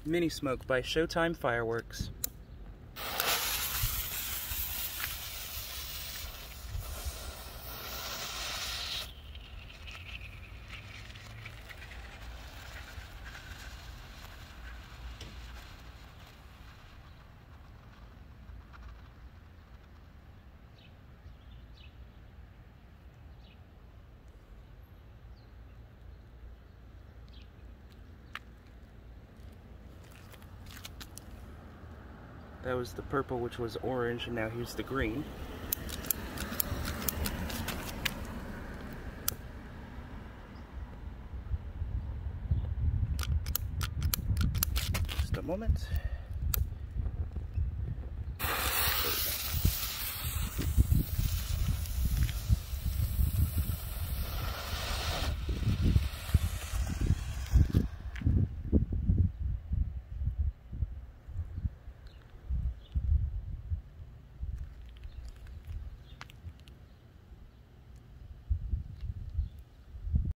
Mini Smoke by Showtime Fireworks. That was the purple, which was orange, and now here's the green. Just a moment.